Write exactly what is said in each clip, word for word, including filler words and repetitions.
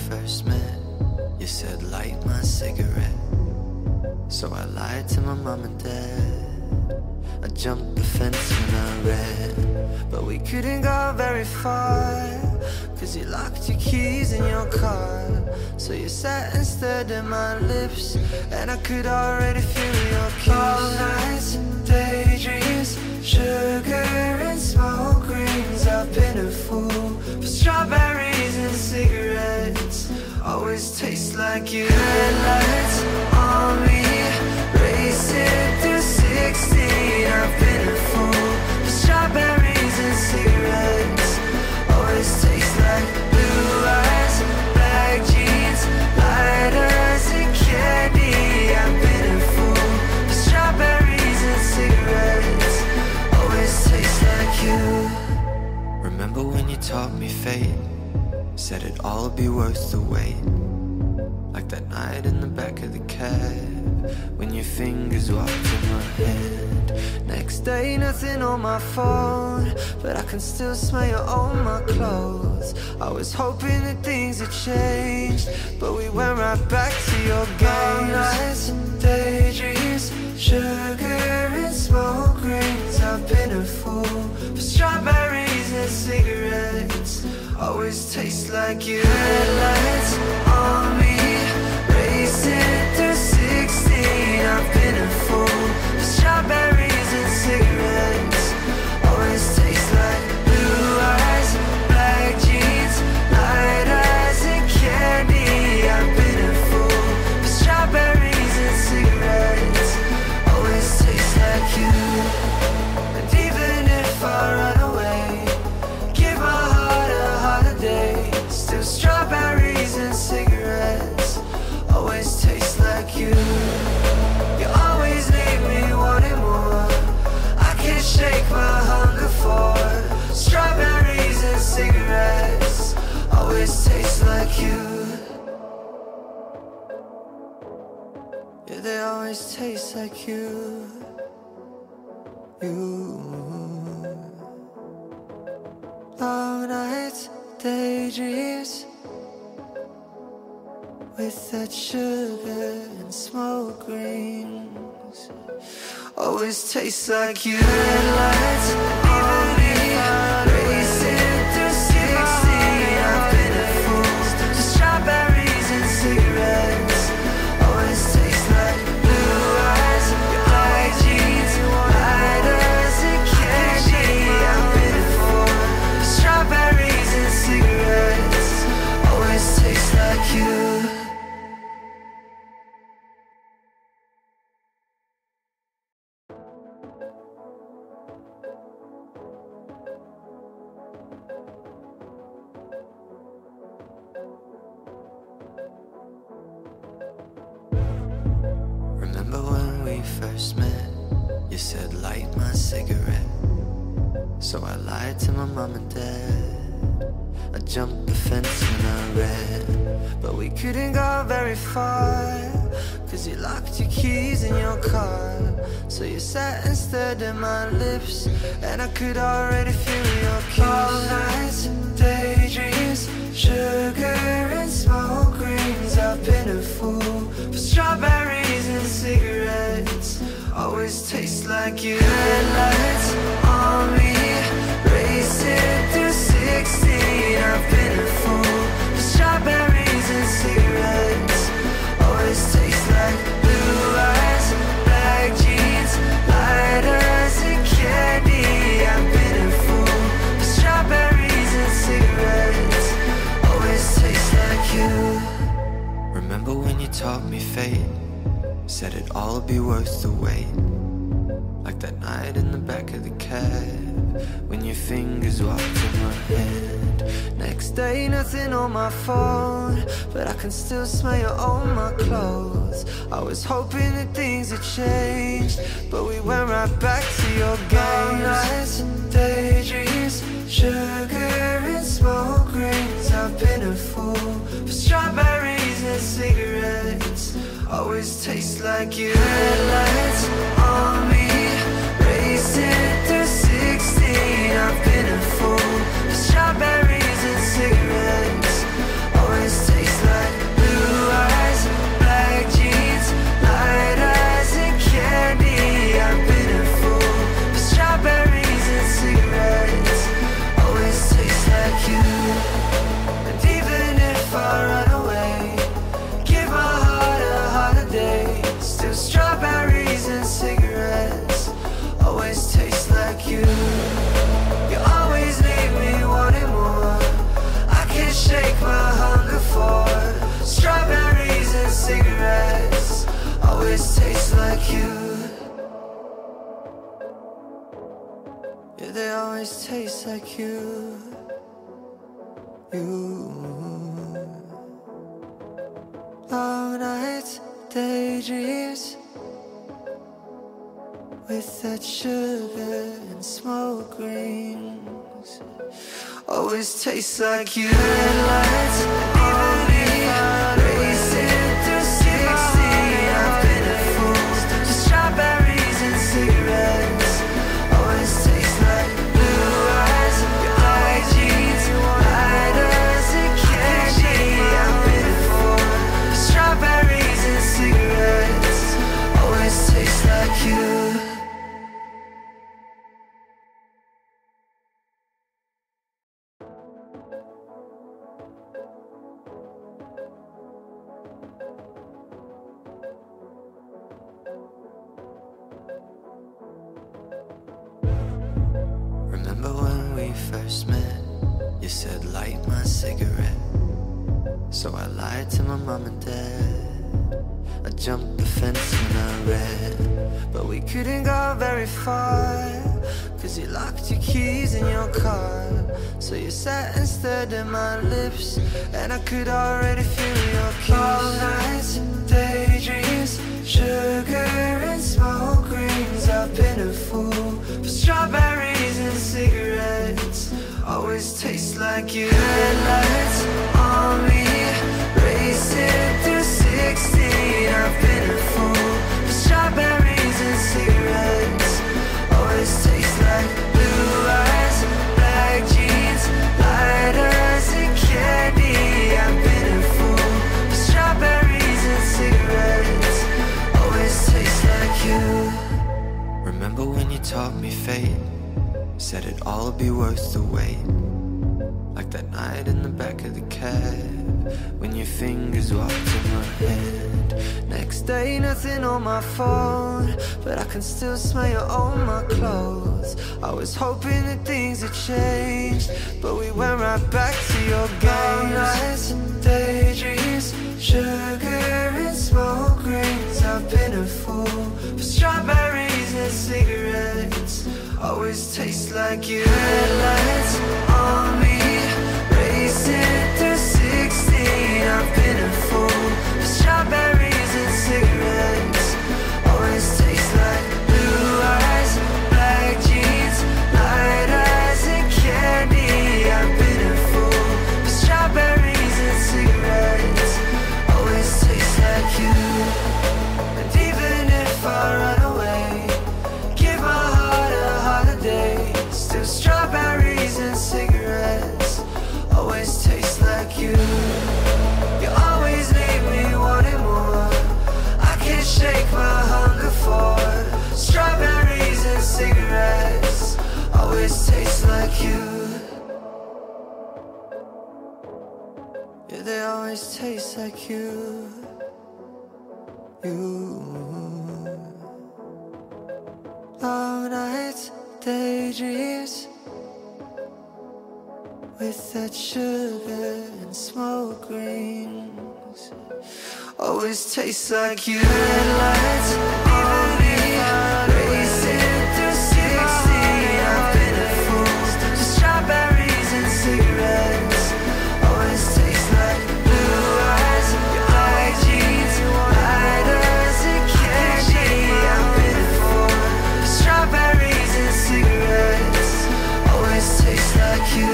first met, you said light my cigarette. So I lied to my mom and dad. I jumped the fence when I ran, but we couldn't go very far, cause you locked your keys in your car. So you sat and stared at my lips, and I could already feel your kiss. All nights, daydreams, sugar and smoke rings. I've been a fool for strawberries and cigarettes. Always taste like you. Headlights on me, racing through sixteen. I've been a fool for strawberries and cigarettes. Always taste like blue eyes, black jeans, lighters and candy. I've been a fool for strawberries and cigarettes. Always taste like you. Remember when you taught me fate? Said it'd all be worth the wait. Like that night in the back of the cab, when your fingers walked in my hand. Next day, nothing on my phone, but I can still smell you on my clothes. I was hoping that things had changed, but we went right back to your games. Nights and daydreams, sugar and smoke rings. I've been a fool for strawberries and cigarettes. Always taste like you. Headlights on me, racing through sixteen. I've been a fool for strawberries and cigarettes. Always taste like blue eyes, black jeans, lighters and candy. I've been a fool for strawberries and cigarettes. Always taste like you. And even if I run away, give my heart a holiday. Still strawberries and cigarettes. Always taste like you. You always leave me wanting more. I can't shake my hunger for strawberries and cigarettes. Always taste like you. Yeah, they always taste like you. You. Long nights, daydreams, with that sugar and smoke rings. Always tastes like you. Headlights on me, racing through sixteen. I've been a fool to strawberries and cigarettes. Always tastes like blue eyes, black jeans, lighters and candy. I've been a fool for strawberries and cigarettes. Always tastes like you. Remember when we first met? You said light my cigarette. So I lied to my mom and dad. I jumped the fence when I ran, but we couldn't go very far, cause you locked your keys in your car. So you sat and stared at my lips, and I could already feel your kiss. All nights, daydreams, sugar and smoke rings. I've been a fool for strawberries and cigarettes. Always taste like you. Headlights on me, racing through sixteen. I've been a fool for strawberries and cigarettes. Always taste like blue eyes, black jeans, lighters and candy. I've been a fool for strawberries and cigarettes. Always taste like you. Remember when you taught me fate? Said it'd all be worth the wait. Like that night in the back of the cab, when your fingers walked in my hand. Next day, nothing on my phone, but I can still smell you on my clothes. I was hoping that things had changed, but we went right back to your games. Nights and daydreams, sugar and smoke rings. I've been a fool for strawberries and cigarettes. Always taste like you. Headlights on me, racing through sixteen. I've been a fool for strawberries and cigarettes. Always taste like always taste like you. You. Long nights, daydreams, with that sugar and smoke rings. Always tastes like you. Headlights on me, racing through sixty. I've been a fool to strawberries and cigarettes. Always tastes like blue eyes, black jeans, lighters and candy. I've been a fool to strawberries and cigarettes. Always tastes like you. Remember when we first met? You said light my cigarette. So I lied to my mom and dad. I jumped the fence when I read, but we couldn't go very far, cause you locked your keys in your car. So you sat and stared at my lips, and I could already feel your kiss. All nights, daydreams, sugar and smoke rings. I've been a fool for strawberries and cigarettes. Always taste like you. Headlights on me, racing through sixteen. I've been a fool for strawberries and cigarettes. Always taste like blue eyes, black jeans, lighters and candy. I've been a fool for strawberries and cigarettes. Always taste like you. Remember when you taught me fate? Said it'd all be worth the wait. Like that night in the back of the cab, when your fingers walked in my hand. Next day, nothing on my phone, but I can still smell you on my clothes. I was hoping that things had changed, but we went right back to your games. All nights and daydreams, sugar and smoke rings. I've been a fool for strawberries and cigarettes. Always taste like you. Headlights on me, racing through sixteen. I've been a fool for strawberries and cigarettes. Always taste like blue eyes, black jeans, lighters and candy. I've been a fool for strawberries and cigarettes. Always taste like you. And even if I run away, give my heart a holiday. Still strawberries and cigarettes. Always taste like you. You always leave me wanting more. I can't shake my hunger for strawberries and cigarettes. Always taste like you. Yeah, they always taste like you. You. Long nights, daydreams, with that sugar and smoke rings. Always tastes like you. Headlights on me, racing through sixteen. I've been a fool to strawberries and cigarettes. Always tastes like blue eyes, black jeans, lighters and candy. I've been a fool for strawberries and cigarettes. Always tastes like you.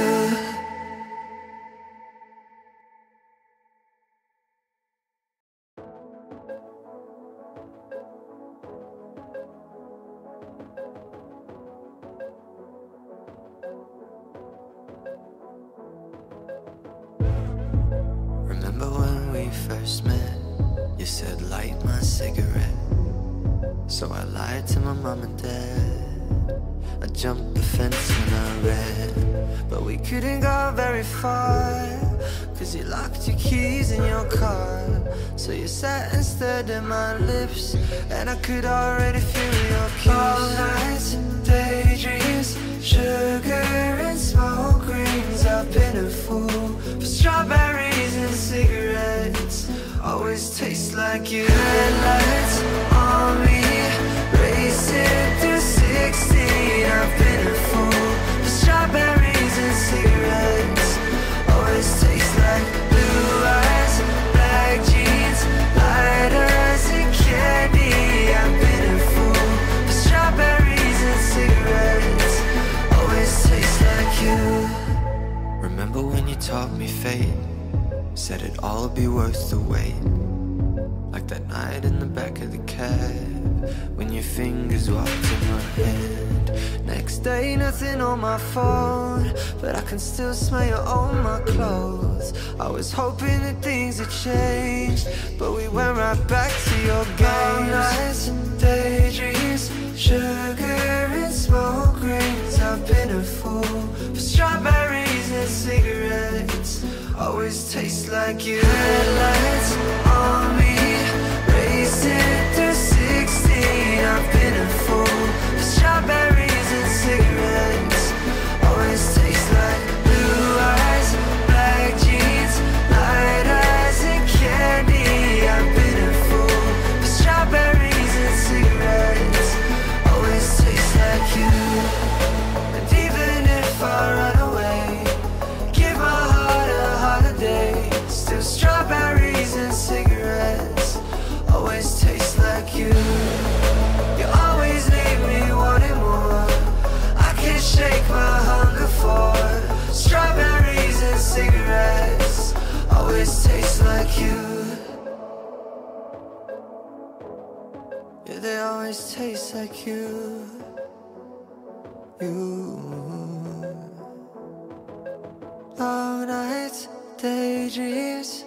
Remember when we first met? You said light my cigarette. So I lied to my mom and dad. I jumped the fence when I read, but we couldn't go very far, cause you locked your keys in your car. So you sat and stared at my lips, and I could already feel your kiss. All nights and daydreams, sugar and smoke rings. I've been a fool for strawberries and cigarettes. Always taste like you. Headlights on me, racing through sixteen. I've been a fool for taught me fate, said it'd all be worth the wait. Like that night in the back of the cab, when your fingers walked in my hand. Next day, nothing on my phone, but I can still smell you on my clothes. I was hoping that things had changed, but we went right back to your games. Nights and daydreams, sugar and smoke rings. I've been a fool for strawberries and cigarettes. Always taste like you. Headlights on me, racing through sixteen. I've been a fool for strawberries and cigarettes. Always taste like blue eyes, black jeans, light eyes and candy. I've been a fool for strawberries and cigarettes. Always taste like you. And even if I run away, give my heart a holiday, still strawberries and cigarettes. Always taste like you. You always leave me wanting more. I can't shake my hunger for strawberries and cigarettes. Always taste like you. Yeah, they always taste like you. You. Long nights, daydreams,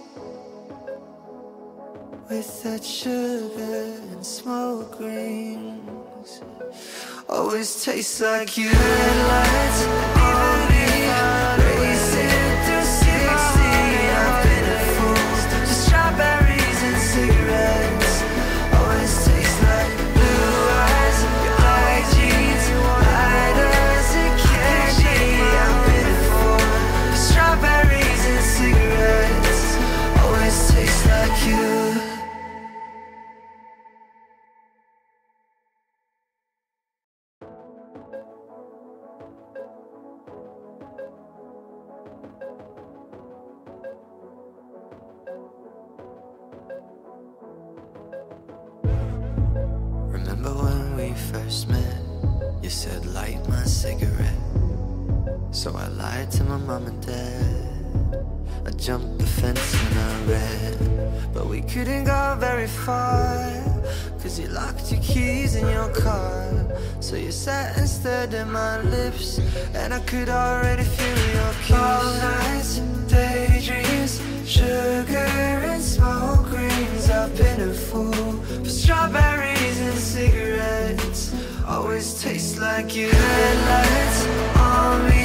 with that sugar and smoke rings. Always tastes like you. Headlights on me, racing through sixteen. I've been a fool to strawberries and cigarettes. Always tastes like blue eyes, black jeans, lighters and candy. I've been a fool to strawberries and cigarettes. Always tastes like you. Remember when we first met? You said light my cigarette. So I lied to my mom and dad. I jumped the fence and I ran, but we couldn't go very far, cause you locked your keys in your car. So you sat and stared at my lips, and I could already feel your kiss. All nights and daydreams, sugar and smoke rings. I've been a fool for strawberries and cigarettes. Always taste like you. Headlights on me,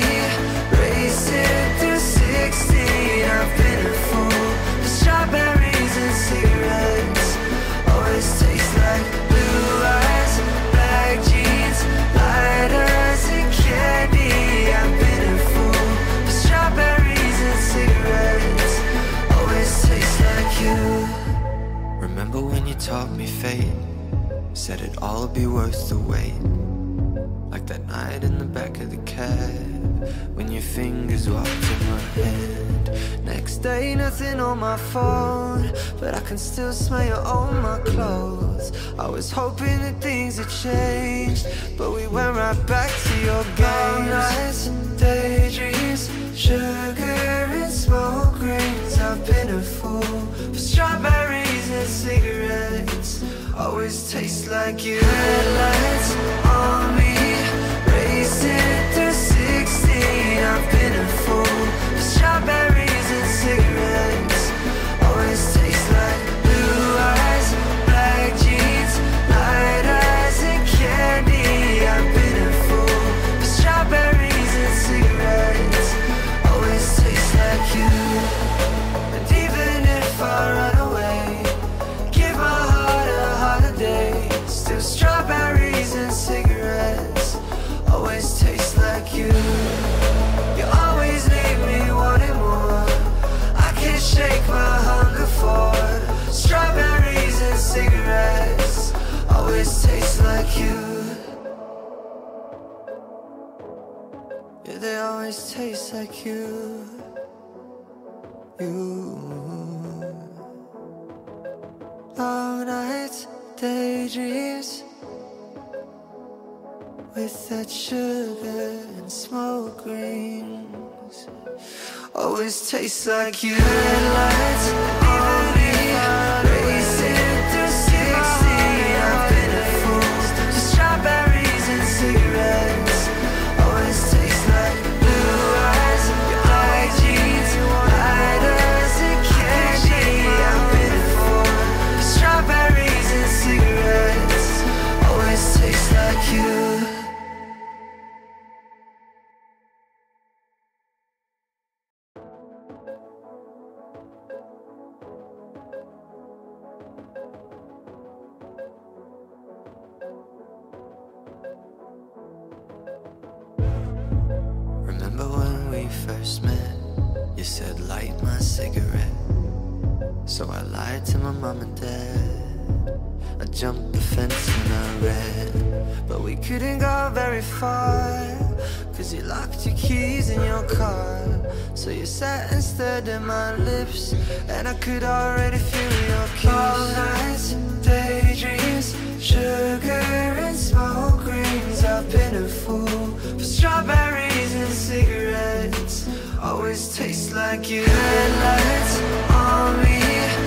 racing through sixteen. I've been a fool for strawberries and cigarettes. Always taste like blue eyes, black jeans, lighters and candy. I've been a fool for strawberries and cigarettes. Always taste like you. Remember when you taught me fate, said it'd all be worth the wait. Like that night in the back of the cab, when your fingers walked in my hand. Next day, nothing on my phone, but I can still smell you on my clothes. I was hoping that things had changed, but we went right back to your games. Nights and daydreams, sugar and smoke rings. I've been a fool for strawberries and cigarettes. Always taste like you. Headlights on me, racing through sixteen. I've been a fool for strawberries and cigarettes. Always taste like blue eyes, black jeans, light eyes and candy. I've been a fool for strawberries and cigarettes. Always taste like you. And even if I run away, give my heart a holiday, still strawberries and cigarettes. Always taste like you. You always leave me wanting more. I can't shake my hunger for strawberries and cigarettes. Always taste like you. Yeah, they always taste like you. You. Long nights, daydreams, with that sugar and smoke rings. always taste like you. Headlights on me, racing through sixteen. I've been a fool to strawberries and cigarettes. Always taste like blue eyes, your black jeans, light as a candy. I've been a fool to strawberries and cigarettes. Always taste like you. Remember when we first met? You said light my cigarette. So I lied to my mom and dad. I jumped the fence and I ran, but we couldn't go very far, cause you locked your keys in your car. So you sat and stared at my lips, and I could already feel your kiss. All nights and daydreams, sugar and smoke rings. I've been a fool for strawberries and cigarettes. Always taste like you. Headlights on me,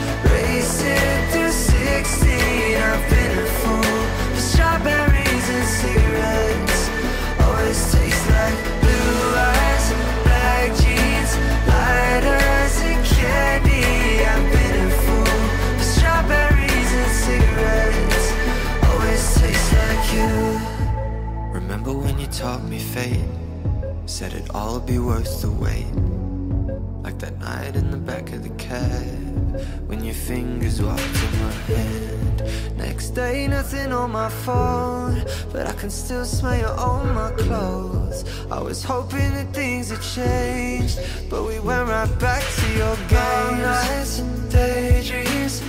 racing through sixteen. I've been a fool for strawberries and cigarettes. Always taste like blue eyes, black jeans, lighter as a candy. I've been a fool for strawberries and cigarettes. Always taste like you. Remember when you taught me fate? Said it'd all be worth the wait. Like that night in the back of the cab, when your fingers walked in my hand. Next day, nothing on my phone, but I can still smell you on my clothes. I was hoping that things had changed, but we went right back to your games. All nights and daydreams,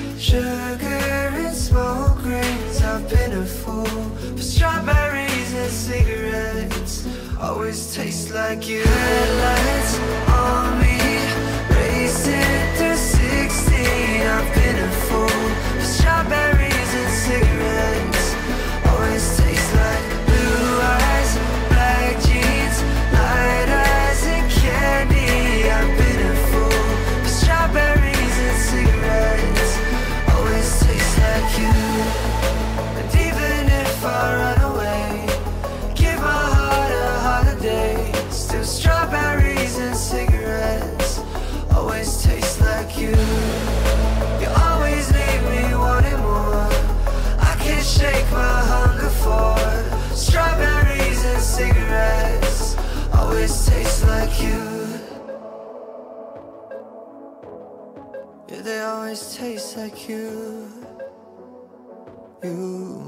sugar and smoke rings. I've been a fool for strawberries and cigarettes. Always taste like you. Headlights on me, racing through sixteen. I've been a fool for strawberries and cigarettes. Always taste like blue eyes, black jeans, light as a candy. I've been a fool for strawberries and cigarettes. Always taste like you. And even if I run away, give my heart a holiday. Still strawberries and cigarettes. Always taste like you. You always leave me wanting more. I can't shake my hunger for strawberries and cigarettes. Always taste like you. Yeah, they always taste like you. You.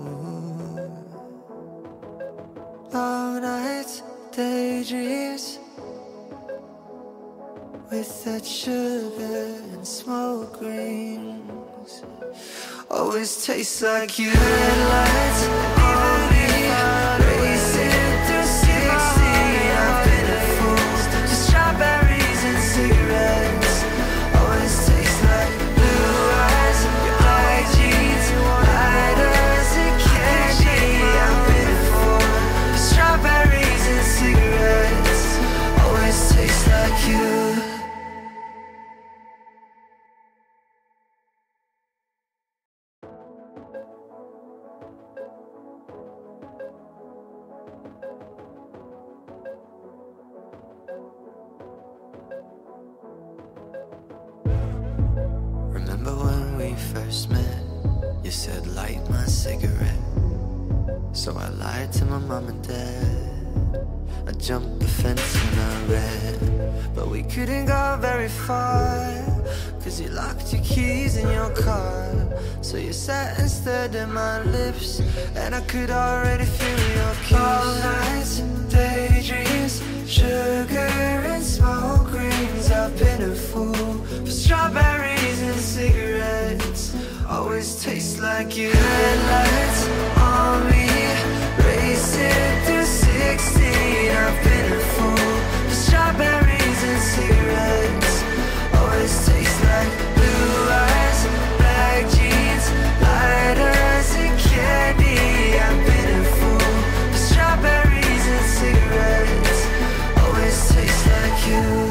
Long nights, daydreams, with that sugar and smoke rings. Always tastes like you. Headlights on me, racing through sixteen. I've been a fool to strawberries and cigarettes. Always tastes like blue eyes, your black jeans, light as a candy. I've been a fool for strawberries and cigarettes. Always tastes like you. Remember when we first met? You said light my cigarette. So I lied to my mom and dad. I jumped the fence and I ran, but we couldn't go very far, cause you locked your keys in your car. So you sat and stared at my lips, and I could already feel your kiss. All nights and daydreams, sugar and smoke rings. I've been a fool for strawberries and cigarettes. Always taste like you. Headlights on me, racing through sixteen. I've been a fool for strawberries and cigarettes. Always taste like blue eyes, black jeans, lighter as a candy. I've been a fool for strawberries and cigarettes. Always taste like you.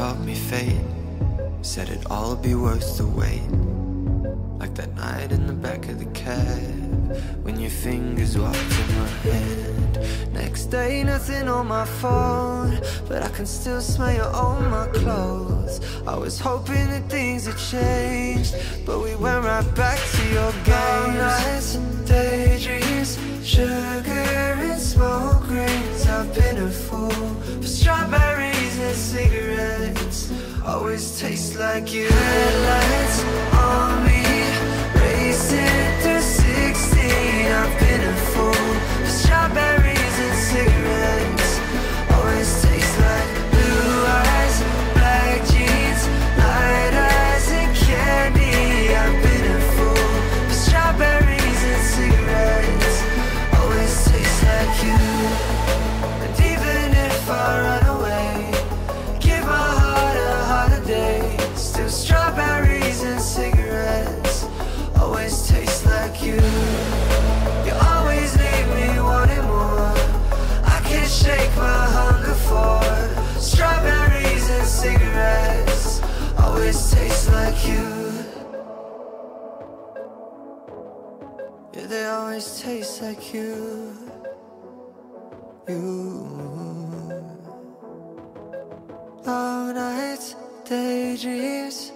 taught me fate, said it'd all be worth the wait. Like that night in the back of the cab, when your fingers walked in my hand. Next day, nothing on my phone, but I can still smell you on my clothes. I was hoping that things had changed, but we went right back to your games. Nights and daydreams, sugar and smoke rings. I've been a fool for strawberries and cigarettes. Always taste like you. Headlights on me, racing through sixteen. I've been a fool for strawberries and cigarettes. Always taste like blue eyes, black jeans, light eyes and candy. I've been a fool for strawberries and cigarettes. Always taste like you. And even if I run away, give my heart a holiday, still strawberries and cigarettes. Always taste like you. You always leave me wanting more. I can't shake my hunger for strawberries and cigarettes. Always taste like you. Yeah, they always taste like you. You. Long nights, daydreams,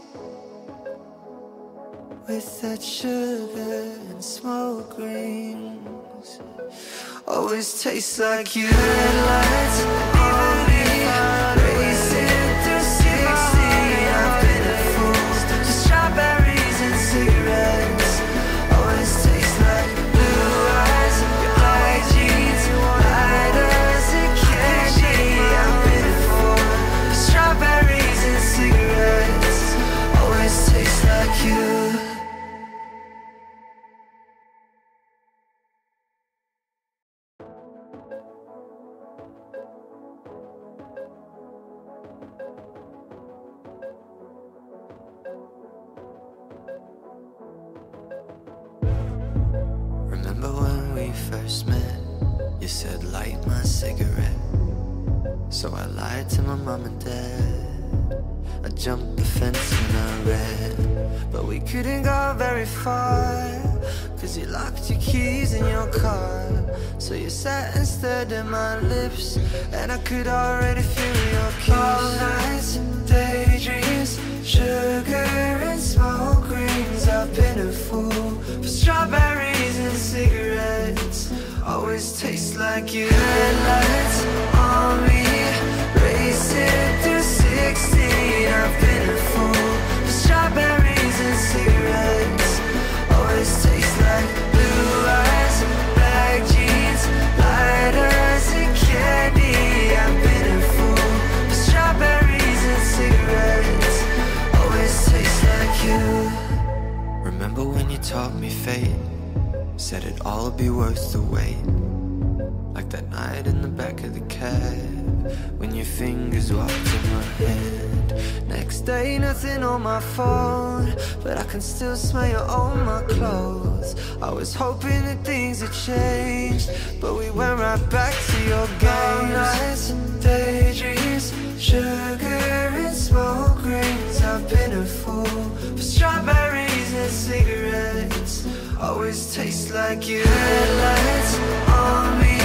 with that sugar and smoke rings. Always tastes like you. Headlights on me, racing through sixteen. I've been a fool to strawberries and cigarettes. Always tastes like blue eyes, black jeans, light eyes and candy. I've been a fool for strawberries and cigarettes. Always tastes like you. Remember when we first met? You said light my cigarette. So I lied to my mom and dad. I jumped the fence when I ran, but we couldn't go very far, cause you locked your keys in your car. So you sat and stared at my lips, and I could already feel your kiss. All nights and daydreams, sugar and smoke rings. I've been a fool for strawberries and cigarettes. Always taste like you. Headlights on me, racing through sixteen. I've been a fool for strawberries and cigarettes. Always taste like blue eyes, black jeans, light eyes and candy. I've been a fool for strawberries and cigarettes. Always taste like you. Remember when you taught me fate, said it'd all be worth the wait. Like that night in the back of the cab, when your fingers walked in my hand. Next day, nothing on my phone, but I can still smell you on my clothes. I was hoping that things had changed, but we went right back to your games. Nights and daydreams, sugar and smoke rings. I've been a fool for strawberries and cigarettes. Always taste like you. Headlights on me,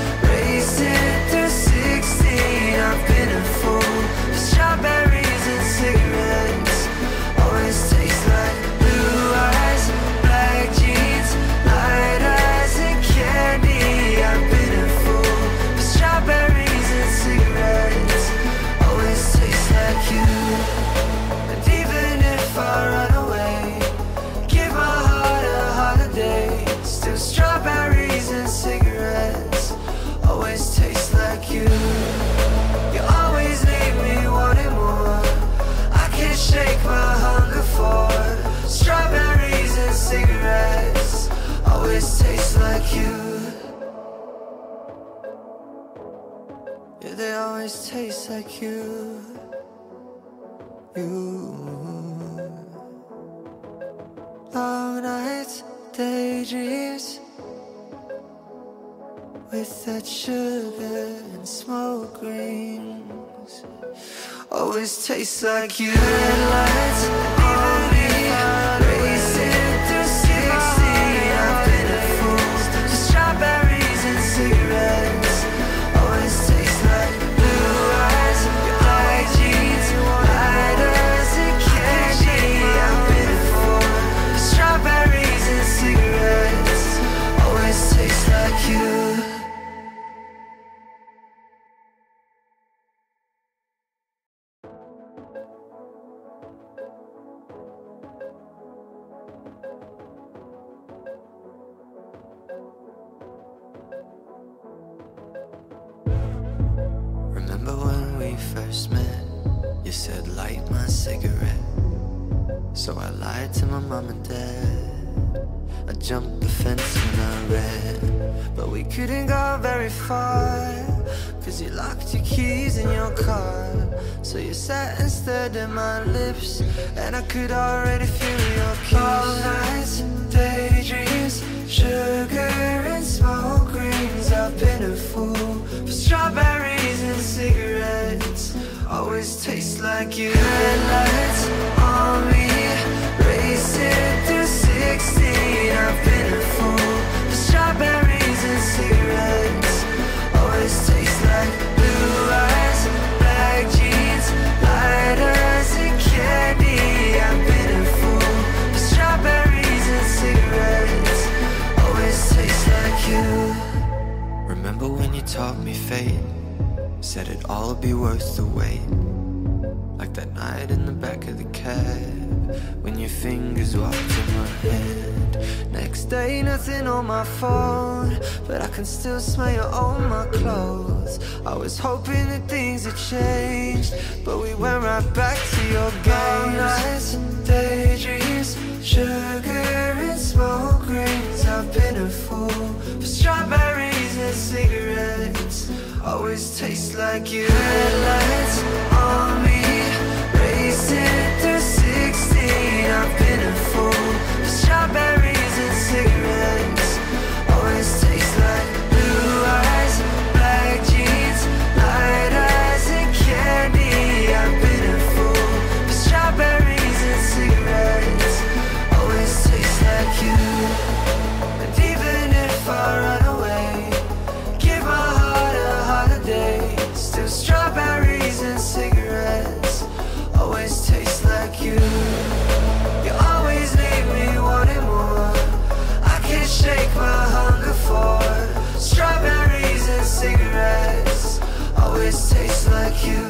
racing through sixteen. I've been a fool for strawberries and cigarettes. Always taste like blue eyes, black jeans, light eyes and candy. I've been a fool for strawberries and cigarettes. Always taste like you. And even if I run away, give my heart a holiday, still strawberries and cigarettes. Always taste like you. You always leave me wanting more. I can't shake my hunger for strawberries and cigarettes. Always taste like you. Yeah, they always taste like you. You. Long nights, daydreams, with that sugar and smoke rings. always tastes like you. Headlights on me, racing through sixteen. I've been a fool to strawberries and cigarettes. Always tastes like blue eyes, your black jeans, lighters and candy. I've been a fool to strawberries and cigarettes. Always tastes like you. Remember when we first met? You said light my cigarette. So I lied to my mom and dad. I jumped the fence when I read, but we couldn't go very far, cause you locked your keys in your car. So you sat and stared at my lips, and I could already feel your kiss. All nights and daydreams, sugar and smoke rings. I've been a fool for strawberries and cigarettes. Always taste like you. Headlights on me, racing through sixteen. I've been a fool for strawberries and cigarettes. Always taste like blue eyes, black jeans, lighters and candy. I've been a fool for strawberries and cigarettes. Always taste like you. Remember when you taught me fate? Said it'd all be worth the wait. Like that night in the back of the cab, when your fingers walked in my hand. Next day, nothing on my phone, but I can still smell you on my clothes. I was hoping that things had changed, but we went right back to your games. Nights and daydreams, sugar and smoke rings. I've been a fool for strawberries and cigarettes. Always tastes like you. Headlights on me, racing through sixteen. I've been a fool for strawberries and cigarettes. Always tastes like blue eyes, black jeans, lighters and candy. I've been a fool for strawberries and cigarettes. Always tastes like you. And even if I run away, give my heart a holiday, still strawberries and cigarettes. Always taste like you. You always leave me wanting more. I can't shake my hunger for strawberries and cigarettes. Always taste like you.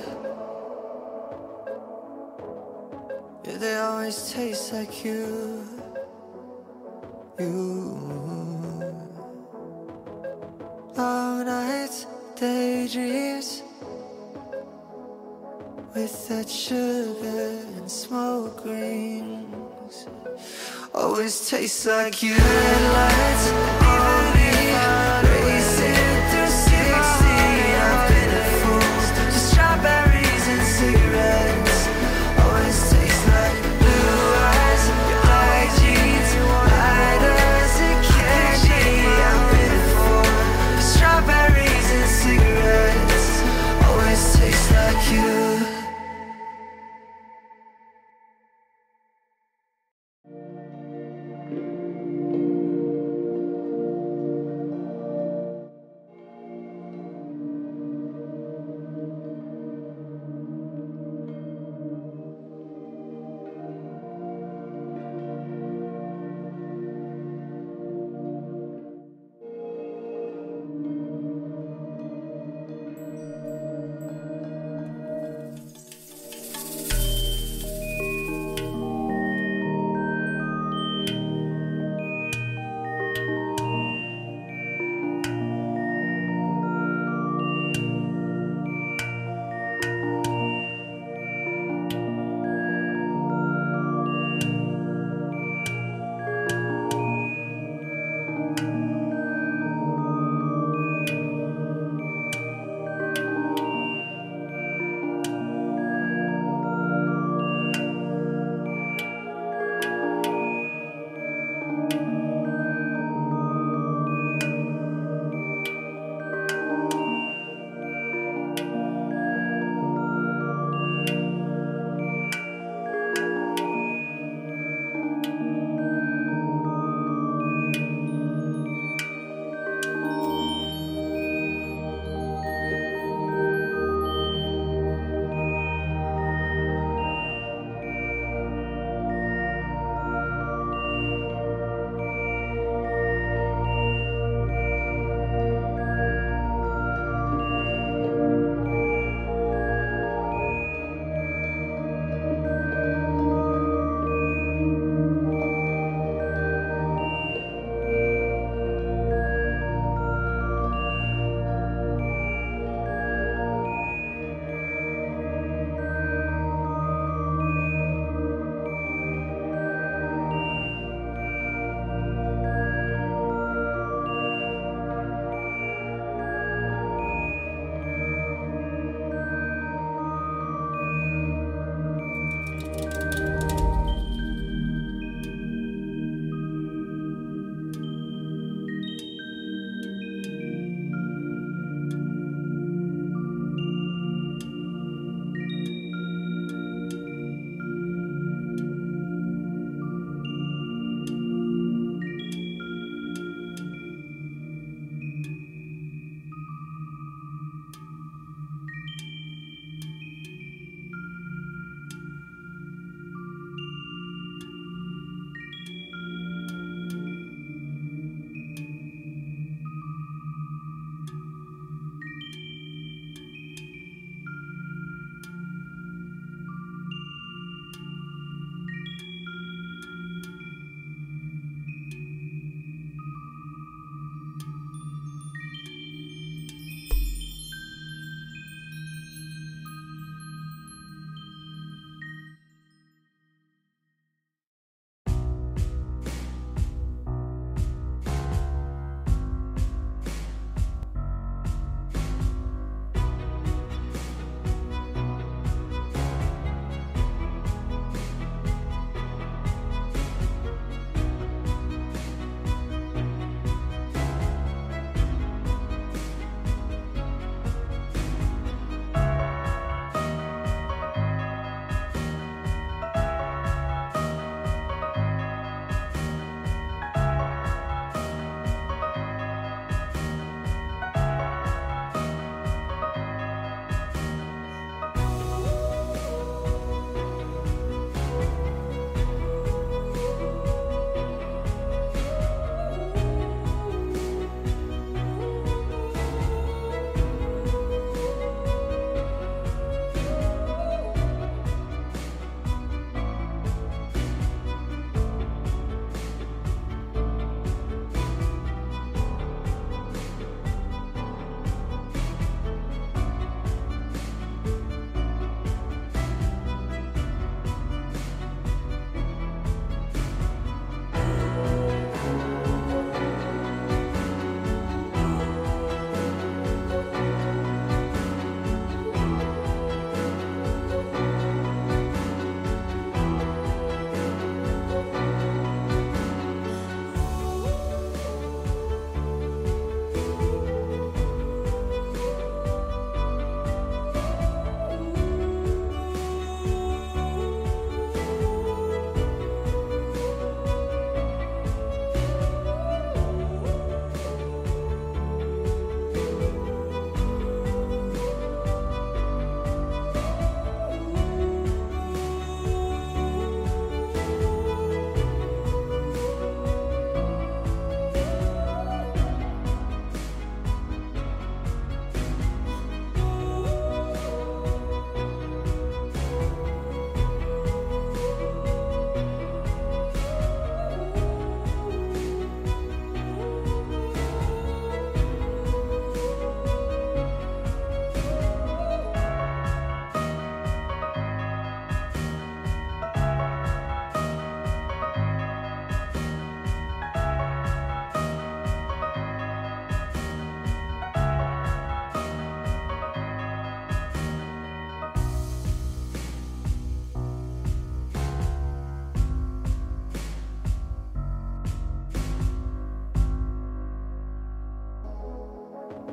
Yeah, they always taste like you. You. Long nights, daydreams, with that sugar and smoke rings. Always tastes like you. Headlights on me, racing through sixteen. I've been a fool to strawberries and cigarettes. Always tastes like blue eyes, your black jeans, lighters and candy. I've been a fool for strawberries and cigarettes. Always tastes like you.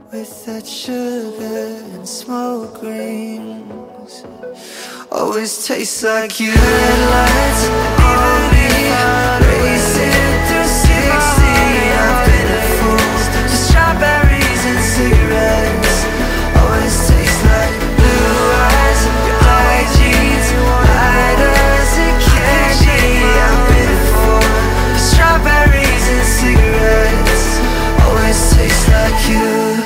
with that sugar and smoke rings. Always tastes like you. Headlights on me, racing through sixty. I've been a fool to strawberries and cigarettes. Always tastes like blue eyes, your black jeans, lighters and candy. I've been a fool to strawberries and cigarettes. Always tastes like you.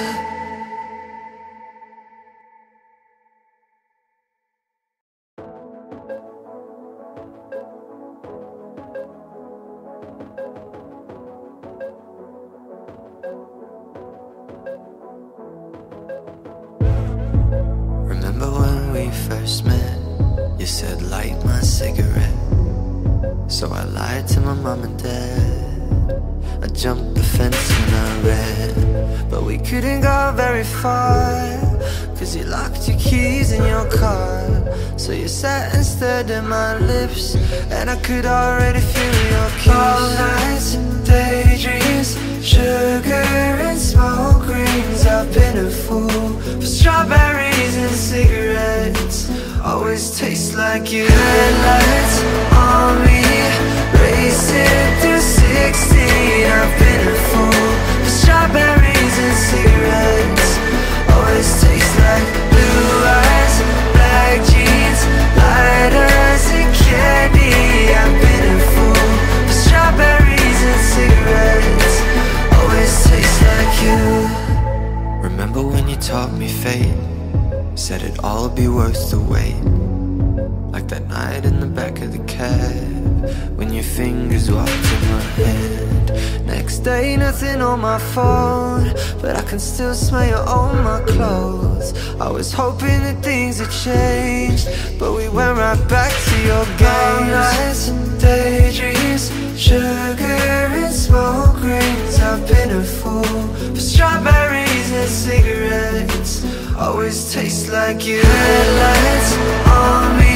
Remember when we first met? You said light my cigarette. So I lied to my mom and dad. I jumped the fence when I read, but we couldn't go very far, cause you locked your keys in your car. So you sat and stared at my lips, and I could already feel your kiss. All nights, daydreams, sugar and smoke rings. I've been a fool for strawberries and cigarettes. Always tastes like you. Headlights on me, racing through sixteen. I've been a fool for strawberries and cigarettes. Always tastes like blue eyes, black jeans, lighters and candy. I've been a fool for strawberries and cigarettes. Always tastes like you. Remember when you taught me fate? Said it'd all be worth the wait. Like that night in the back of the cab, when your fingers walked in my hand. Next day, nothing on my phone, but I can still smell you on my clothes. I was hoping that things had changed, but we went right back to your games. Nights and daydreams, sugar and smoke rings. I've been a fool for strawberries and cigarettes. Always tastes like you. Headlights on me,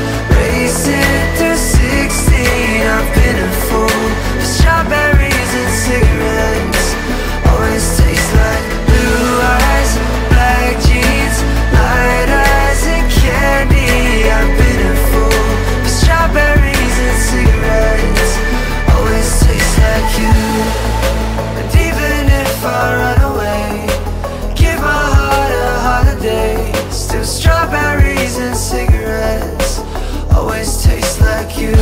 racing through sixteen. I've been a fool for strawberries and cigarettes. Always tastes like blue eyes, black jeans, lighters and candy. I've been a fool for strawberries and cigarettes. Always tastes like you. And even if I run away, give my heart a holiday, still strawberries and cigarettes. Always taste like you.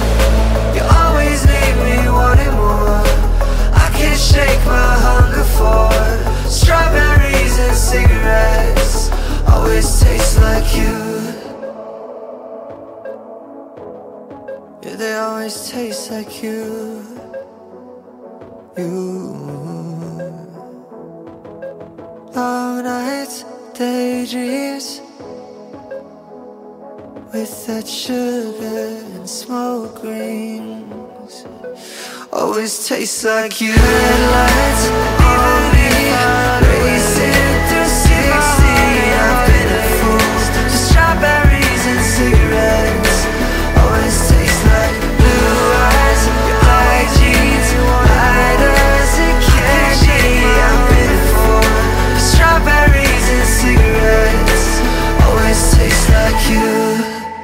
You always leave me wanting more. I can't shake my hunger for strawberries and cigarettes. Always taste like you. Yeah, they always taste like you. You. Long nights, daydreams, with that sugar and smoke rings. Always tastes like you. Headlights on me, racing through sixteen. I've been a fool to strawberries and cigarettes. Always tastes like blue eyes, your black jeans, lighters and candy. I've been a fool for strawberries and cigarettes. Always tastes like you.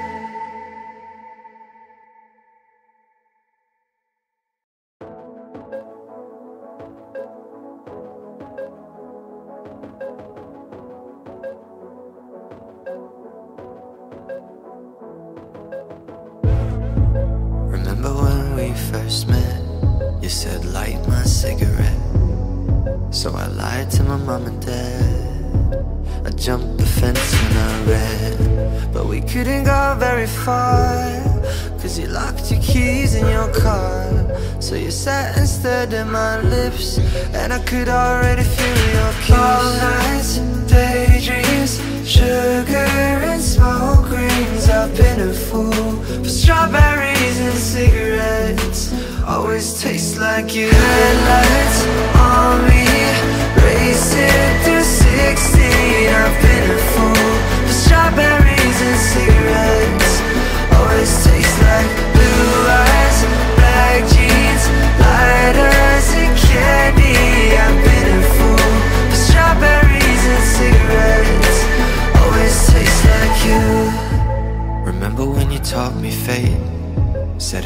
Remember when we first met? You said light my cigarette. So I lied to my mom and dad. I jumped the fence when I read, but we couldn't go very far, cause you locked your keys in your car. So you sat and stared at my lips, and I could already feel your kiss. All nights, daydreams, sugar and smoke rings. I've been a fool for strawberries and cigarettes. Always tastes like you. Headlights on me, racing through sixteen. I've been a fool for strawberries and cigarettes. Always tastes like blue eyes, black jeans, lighters and candy. I've been a fool for strawberries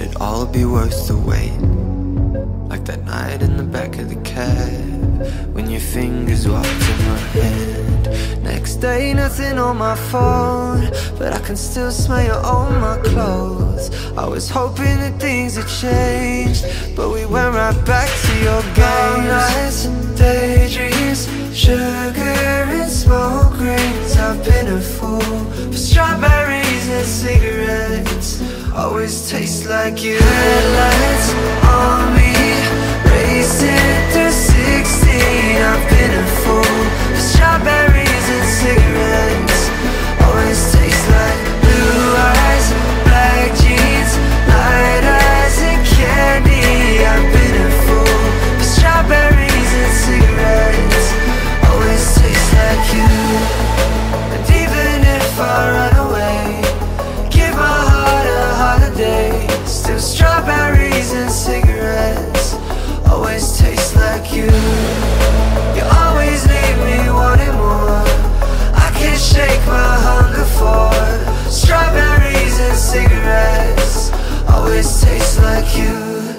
it'd all be worth the wait. Like that night in the back of the cab, when your fingers walked in my hand. Next day, nothing on my phone, but I can still smell you on my clothes. I was hoping that things had changed, but we went right back to your games. Nights and daydreams, sugar and smoke rings. I've been a fool for strawberries and cigarettes. Always taste like you. Headlights on me, racing through sixteen. I've been a fool for strawberries and cigarettes. Always taste like blue eyes, black jeans, light eyes and candy. I've been a fool for strawberries and cigarettes. Always taste like you. And even if I run away, give my heart a holiday, still strawberries and cigarettes. Always taste like you. You always leave me wanting more. I can't shake my hunger for strawberries and cigarettes. Always taste like you.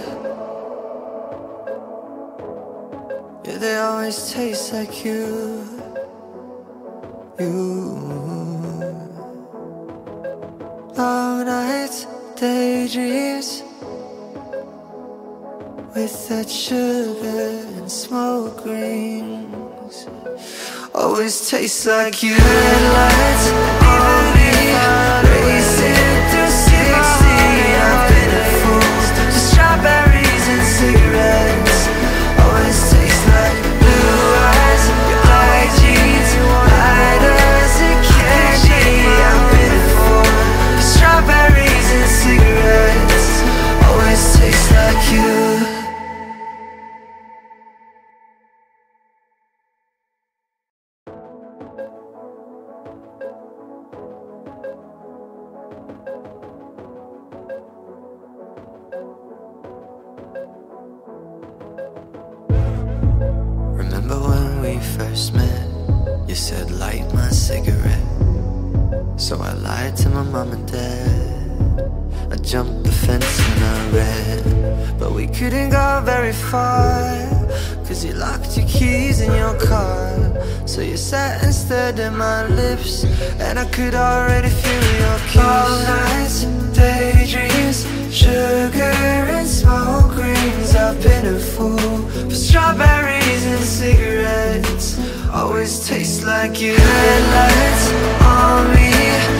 Yeah, they always taste like you. You. Long nights, daydreams, with that sugar and smoke rings. Always tastes like you. Headlights on me, racing through sixteen. I've been a fool to strawberries and cigarettes. Always tastes like blue eyes, black jeans, lighters and candy. I've been a fool for strawberries and cigarettes. Always tastes like you. Remember when we first met? You said light my cigarette. So I lied to my mom and dad. I jumped the fence and I ran, but we couldn't go very far, cause you locked your keys in your car. So you sat and stared at my lips, and I could already feel your kiss. All nights and daydreams, sugar and smoke rings. I've been a fool for strawberries and cigarettes. Always taste like you. Headlights on me,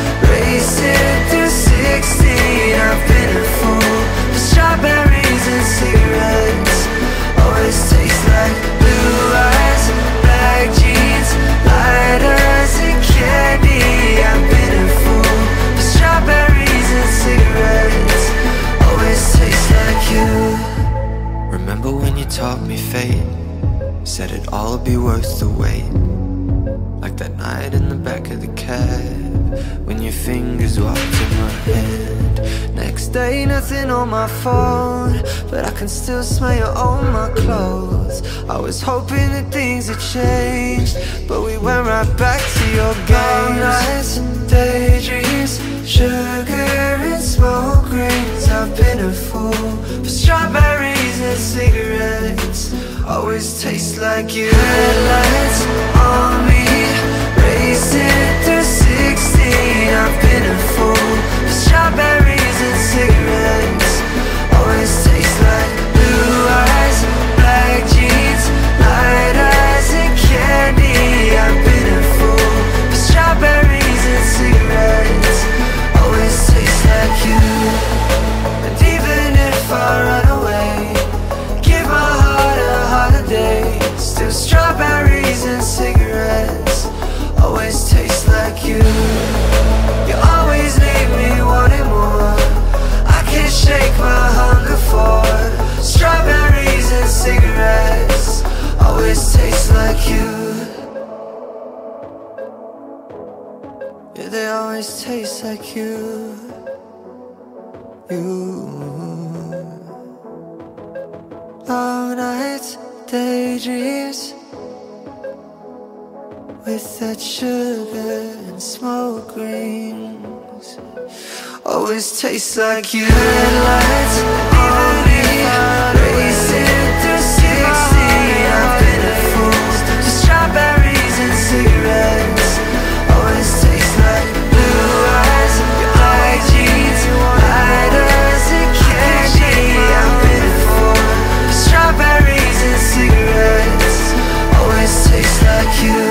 racing through sixteen. I've been a fool for strawberries and cigarettes. Always taste like blue eyes, black jeans, lighters and candy. I've been a fool for strawberries and cigarettes. Always taste like you. Remember when you taught me fate? Said it'd all be worth the wait. Like that night in the back of the cab, when your fingers walked in my hand. Next day, nothing on my phone, but I can still smell you on my clothes. I was hoping that things had changed, but we went right back to your games. Nights and daydreams, sugar and smoke rings. I've been a fool for strawberries and cigarettes. Always taste like you. Headlights on me, racing through sixteen. I've been a fool for strawberries and cigarettes. Always taste like blue eyes, black jeans, light eyes and candy. I've been a fool for strawberries and cigarettes. Always taste like you. And even if I run away, give my heart a holiday, still strawberries and cigarettes. Always taste like you. You always leave me wanting more. I can't shake my hunger for strawberries and cigarettes. Always taste like you. Yeah, they always taste like you. You. Long nights, daydreams, with that sugar and smoke rings. always tastes like you. Headlights on me, racing through sixteen. I've been a fool to strawberries and cigarettes. Always tastes like blue eyes, your black jeans, lighters and candy. I've been a fool to strawberries and cigarettes. Always tastes like you.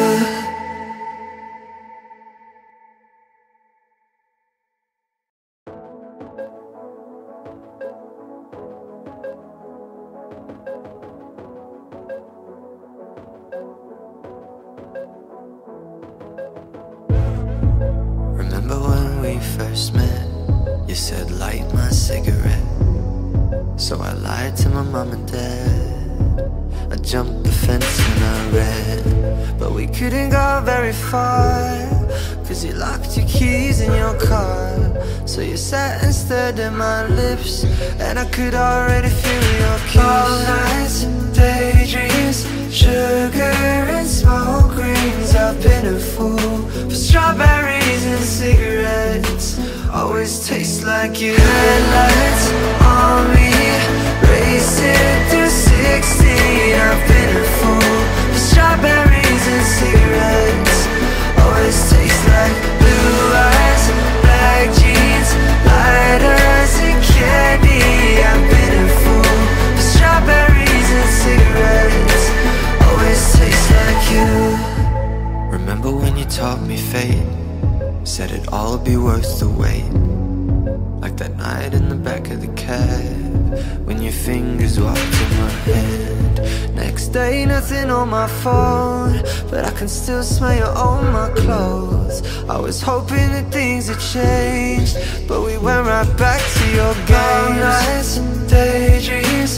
Remember when we first met? You said light my cigarette. So I lied to my mom and dad. I jumped the fence and I ran, but we couldn't go very far, cause you locked your keys in your car. So you sat and stared at my lips, and I could already feel your kiss. All nights, daydreams, sugar and smoke rings. I've been a fool for strawberries and cigarettes. Always taste like you. Headlights on me, racing through sixteen. I've been a fool for strawberries and cigarettes. Always taste like blue eyes, black jeans, lighters and candy. I've been a fool for strawberries and cigarettes. Always taste like you. Remember when you taught me fate? Said it'd all be worth the wait. Like that night in the back of the cab, when your fingers walked in my hand. Next day, nothing on my phone, but I can still smell you on my clothes. I was hoping that things had changed, but we went right back to your games. Nights and daydreams,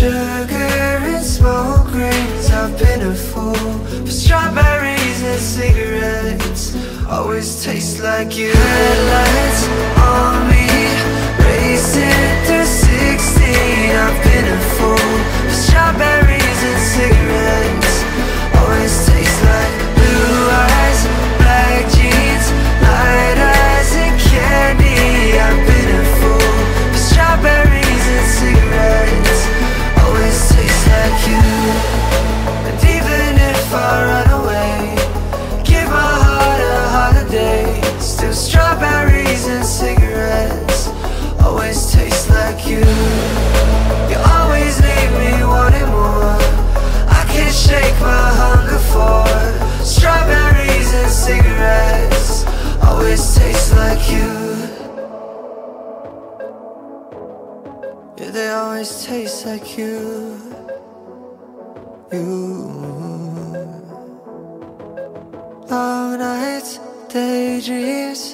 sugar and smoke rings. I've been a fool for strawberries and cigarettes. Always taste like you. Headlights on me, racing through sixteen. I've been a fool for strawberries and cigarettes. Always taste like blue eyes, black jeans, lighters and candy. I've been a fool for strawberries and cigarettes. Always taste like you. And even if I run away, give my heart a holiday, still strawberries and cigarettes. Always taste like you. You always leave me wanting more. I can't shake my hunger for strawberries and cigarettes. Always taste like you. Yeah, they always taste like you. You. Long nights, daydreams,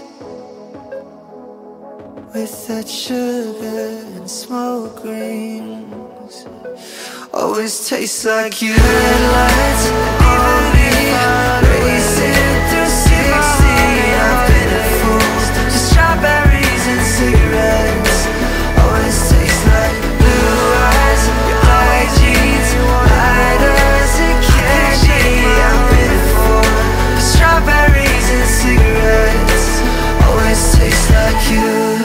with that sugar and smoke rings. Always tastes like you. Headlights on me, racing through sixteen. I've been a fool to strawberries and cigarettes. Always tastes like blue eyes, your black jeans, lighters and candy. I've been a fool for strawberries and cigarettes. Always tastes like you.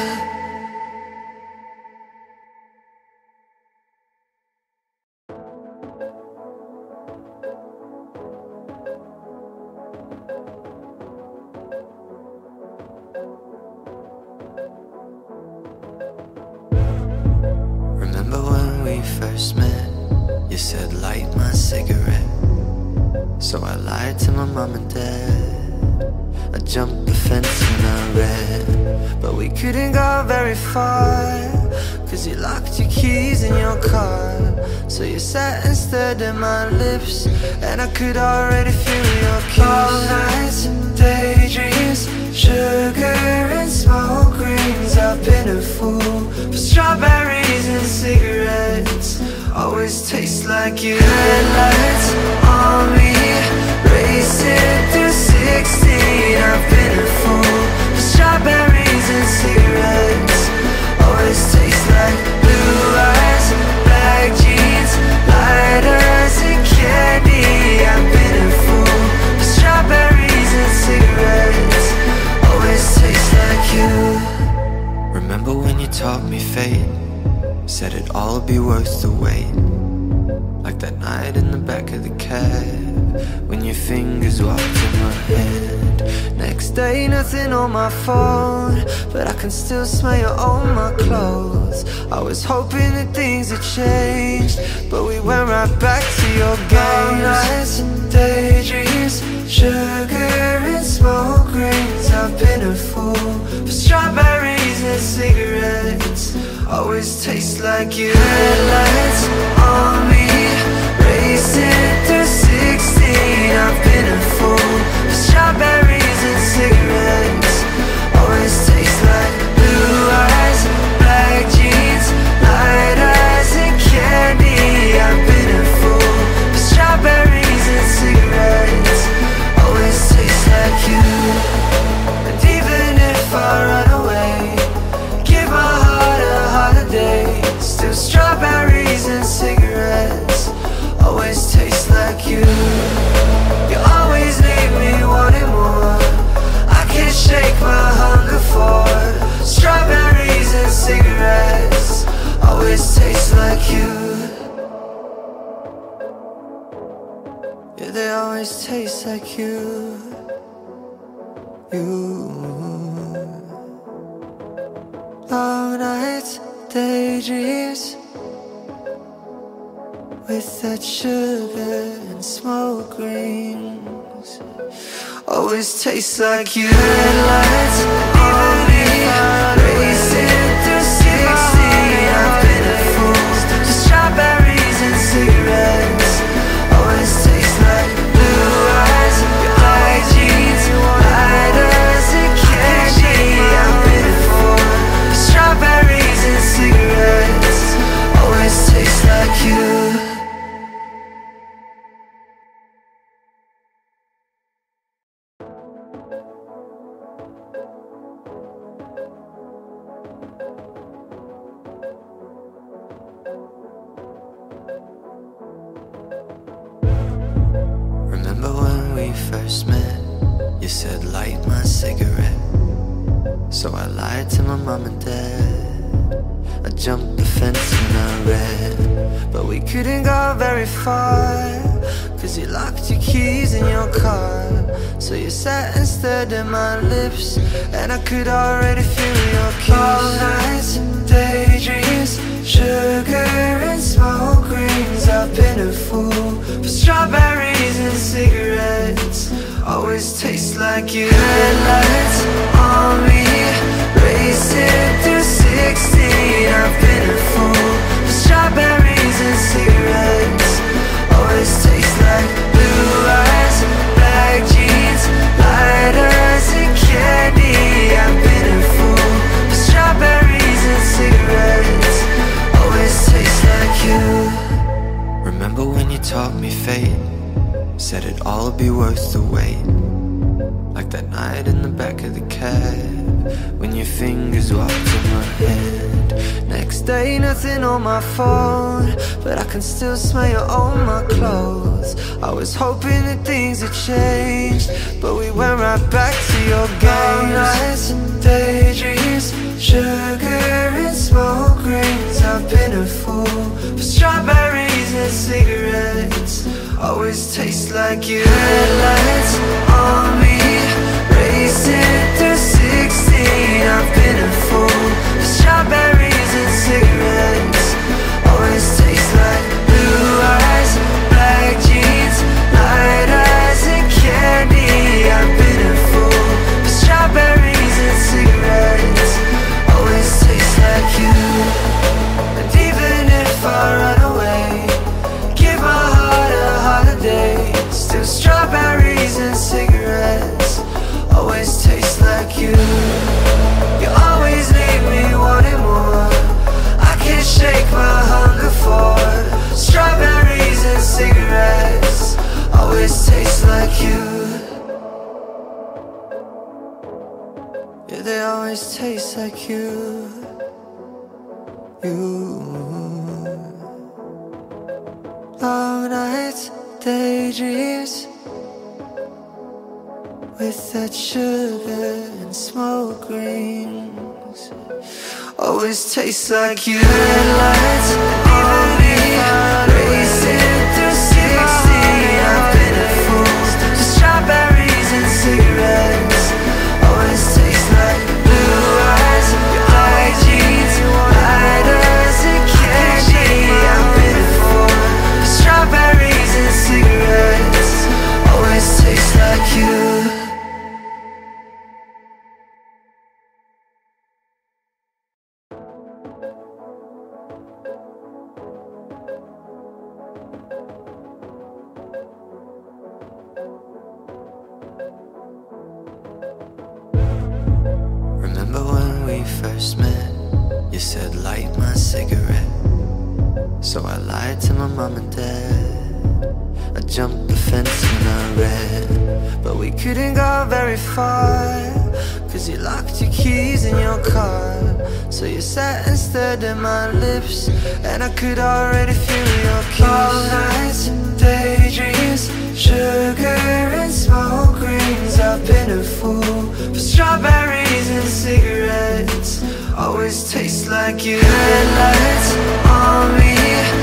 Remember when we first met? You said light my cigarette. So I lied to my mom and dad. I jumped the fence and I ran, but we couldn't go very far, cause you locked your keys in your car. So you sat and stared at my lips, and I could already feel your kiss. All nights, daydreams, sugar and smoke rings. I've been a fool for strawberries and cigarettes. Always taste like you. Headlights on me, racing through sixteen. I've been a fool for strawberries and cigarettes. Always taste like blue eyes, black jeans, lighters and candy. I've been a fool for strawberries and cigarettes. Always taste like you. said it'd all be worth the wait. Like that night in the back of the cab, when your fingers walked in my hand. Next day, nothing on my phone, but I can still smell you on my clothes. I was hoping that things had changed, but we went right back to your games. Nights and daydreams, sugar and smoke rings. I've been a fool for strawberries and cigarettes. Always taste like you. Headlights on me, racing through sixteen. I've been a fool for strawberries and cigarettes. Always taste like blue eyes, black jeans, light eyes and candy. I've been a fool for strawberries and cigarettes. Always taste like you. And even if I run away, give my heart a holiday, still strawberries and cigarettes. Always taste like you. You always leave me wanting more. I can't shake my hunger for strawberries and cigarettes. Always taste like you. Yeah, they always taste like you. You. Long nights, daydreams, with that sugar and smoke rings. Always tastes like you. Headlights on me, racing through sixteen. I've been a fool to strawberries and cigarettes. Always tastes like blue eyes, black jeans, lighters and candy. I've been a fool to strawberries and cigarettes. Always tastes like you. Remember when we first met? You said light my cigarette. So I lied to my mom and dad. I jumped the fence and I ran, but we couldn't go very far, cause you locked your keys in your car. So you sat and stared at my lips, and I could already feel your kiss. All nights and daydreams, sugar and smoke rings. I've been a fool for strawberries and cigarettes. Always taste like you. Headlights on me, racing through sixteen. I've been a fool for strawberries and cigarettes. Always taste like blue eyes, black jeans, lighters and candy. I've been a fool for strawberries and cigarettes. Always taste like you. Remember when you taught me fate? Said it'd all be worth the wait. Like that night in the back of the cab, when your fingers walked in my hand. Next day, nothing on my phone, but I can still smell you on my clothes. I was hoping that things had changed, but we went right back to your games. Nights and daydreams, sugar and smoke rings. I've been a fool for strawberries and cigarettes. Always taste like you. Headlights on me, racing through sixteen. I've been a fool for strawberries and cigarettes. Always taste like blue eyes, black jeans, light eyes and candy. I've been a fool for strawberries and cigarettes. Always taste like you. And even if I run away, give my heart a holiday, still strawberries and cigarettes. Always taste like you. You always leave me wanting more. I can't shake my hunger for strawberries and cigarettes. Always taste like you. Yeah, they always taste like you. You. Long nights, daydreams, with that sugar and smoke rings. always taste like you. Headlights on me, racing through sixteen. I've been a fool to strawberries and cigarettes. Always taste like blue eyes, your black jeans, lighters and candy. I've been a fool to strawberries and cigarettes. Always taste like you. Remember when we first met? You said light my cigarette. So I lied to my mom and dad. I jumped the fence when I read, but we couldn't go very far, cause you locked your keys in your car. So you sat and stared at my lips, and I could already feel your kiss. All nights and daydreams, sugar and smoke rings. I've been a fool for strawberries and cigarettes. Always taste like you. Headlights on me,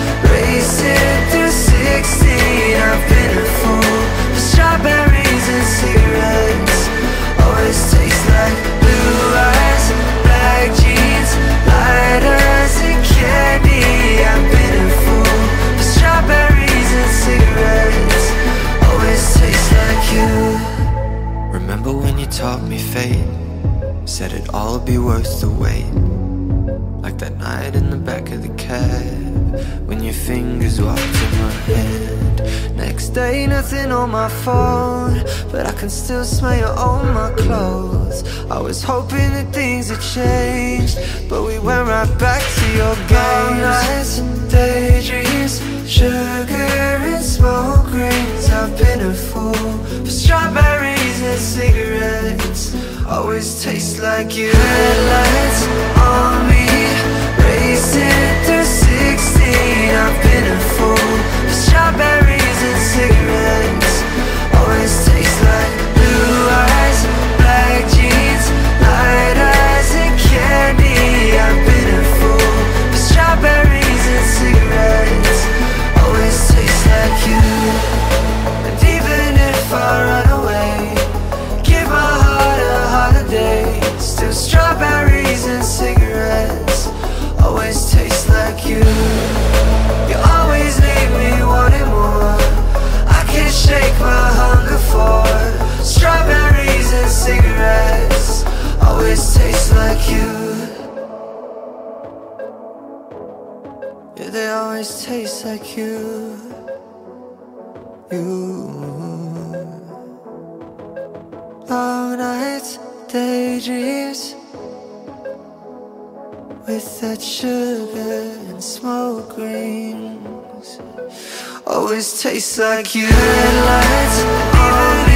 racing through sixteen. I've been a fool for strawberries and cigarettes. Always taste like blue eyes, black jeans, lighters and candy. I've been a fool for strawberries and cigarettes. Always taste like you. Remember when you taught me fate? Said it'd all be worth the wait. Like that night in the back of the cab, when your fingers walked in my hand. Next day, nothing on my phone, but I can still smell you on my clothes. I was hoping that things had changed, but we went right back to your games. Nights and daydreams, sugar and smoke rings. I've been a fool for strawberries and cigarettes. Always taste like you. Headlights on me, racing through sixteen. I've been a fool for strawberries and cigarettes. Always taste like blue eyes, black jeans, lighters and candy. I've been a fool for strawberries and cigarettes. Always taste like you. And even if I run away, give my heart a holiday. Still strawberries and cigarettes. Always taste like you. You always leave me wanting more. I can't shake my hunger for strawberries and cigarettes. Always taste like you. Yeah, they always taste like you. You. Long nights, daydreams, with that sugar and smoke rings. Always tastes like you. Headlights on